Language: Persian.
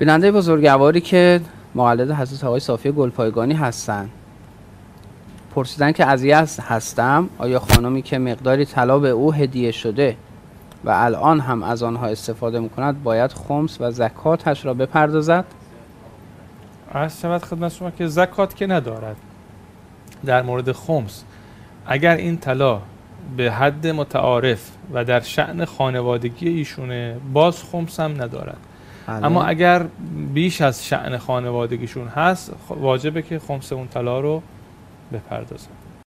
بیننده بزرگواری که مقلد حضرت آقای صافی گلپایگانی هستند پرسیدن که از هستم آیا خانمی که مقداری طلا به او هدیه شده و الان هم از آنها استفاده میکند باید خمس و زکاتش را بپردازد؟ عرض شود خدمت شما که زکات که ندارد. در مورد خمس اگر این طلا به حد متعارف و در شأن خانوادگی ایشونه باز خمس هم ندارد. اما اگر بیش از شأن خانوادگیشون هست واجبه که خمس اون طلا رو بپردازن.